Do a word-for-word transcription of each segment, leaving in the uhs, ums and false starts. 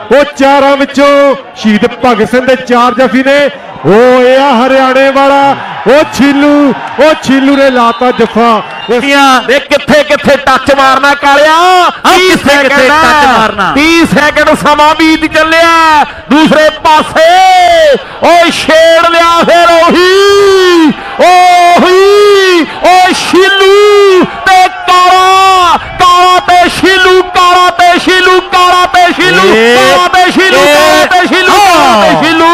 वो चारां विचों शहीद भगत सिंह दे चार जफी ने। ओ ये हरियाणे वाला ओ छीलू ओ छीलू ने लाता जफा। किथे किथे टच मारना कालिया तीस सैकंड तीस सैकंड समा बीत चलिया। दूसरे पासे ओ छेड़ लिया फिर ओही ओही ओ छीलू ते काला काला ते छीलू काला ते छीलू काला ते छीलू काला ते छीलू काला ते छीलू काला ते छीलू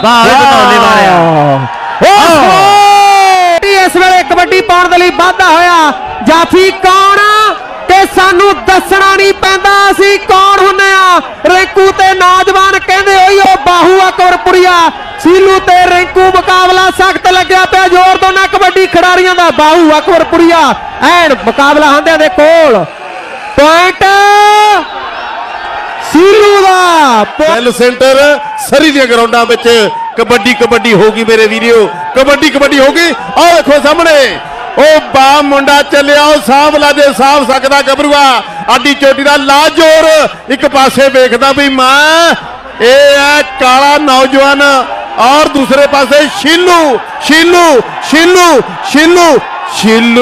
इस वेले कबड्डी पाउण दे लई वाधा होया। जाफी कौन ते सानू दसना नहीं पैंदा असीं कौन हुन्ने आ। रिंकू ते नौजवान कहंदे ओई ओ बाहू अकबरपुरिया सीलू ते रिंकू मुकाबला सख्त लग्या पिया। जोर दोना कबड्डी खिडारियां दा बाहू अकबरपुरिया एंड मुकाबला हांदियां दे कोल पॉइंट सीलू दा। सेल सेंटर सरी दी ग्राउंडां विच कबड्डी कबड्डी होगी मेरे वीडियो कबड्डी कबड्डी होगी। और देखो सामने ओ बा मुंडा चलिया साफ ला दे साफ सकदा गबरूआ आडी चोटी दा ला जोर एक पासे वेखदा भी मां ए है काला नौजवान और दूसरे पासे शीलू शीलू शीलू शीलू शीलू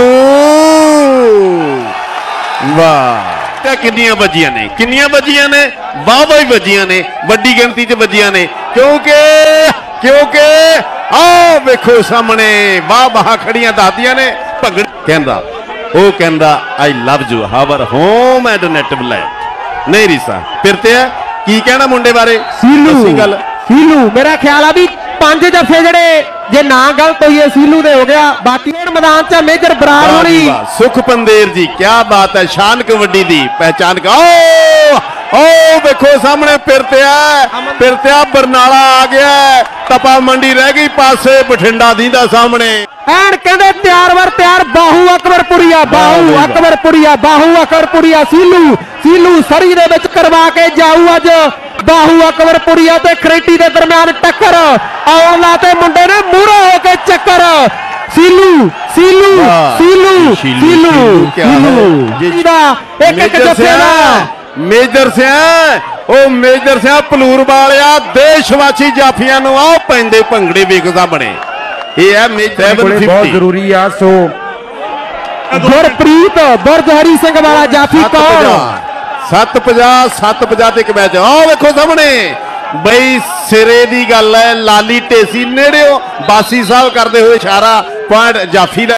वाह किन्नियां बजियां ने किन्नियां बजियां ने वाह वाह बजियां ने वड्डी गिनती च बजियां ने क्योंकि क्योंकि आओ वेखो सामने वाह वाह खड़ियां दादियां ने भगड़ कहंदा ओ कहंदा I love you our home and native land नहीं रिसा फिर ते की कहना मुंडे बारे सीलू गल सीलू मेरा ख्याल आ भी पांच जफे जड़े जे ना गलत हुई है सीलू दे हो गया। बाकी मैदान च मेजर बरार होनी सुख पंदेर जी क्या बात है शान कबड्डी दी पहचान का ओ ओ देखो सामने पिरतिया पिरतिया बरनाला आ गया टपा मंडी रह गई पासे बठिंडा दीदा सामने एंड कहंदे तैयार वर तैयार बाहू अकबरपुरिया बाहू अकबरपुरिया बाहू अकबरपुरिया सीलू सीलू सरी दे विच करवा के जाऊ अज बाहू अकबरपुरिया ते खरेटी दे दरम्यान टक्कर आउण लाते मुंडे ने मूहरे होके चक्कर सीलू सीलू सीलू सीलू सीलू एक एक जफे दा मेजर सिंह ओ मेजर सिंह पलूर वालिया देशवासी जाफियां नु आ पैंदे भंगड़े वेखदा बने ये है मेजर बहुत जरूरी आ। सो गुरप्रीत बुरज हरी सिंह वाला जाफी कौन सत्त पचास सत्त पचास ते एक मैच आओ वेखो सामने बई सिरे दी गल है लाली ढेसी नेड़े बासी साहब करते हुए इशारा पॉइंट जाफी